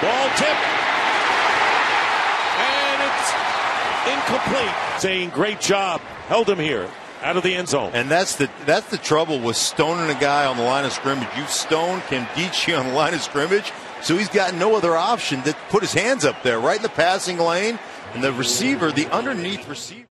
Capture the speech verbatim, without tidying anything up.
Ball tipped. And it's incomplete. Saying great job. Held him here. Out of the end zone. And that's the that's the trouble with stoning a guy on the line of scrimmage. You stone Nkemdiche on the line of scrimmage, so he's got no other option to put his hands up there right in the passing lane. And the receiver, the underneath receiver.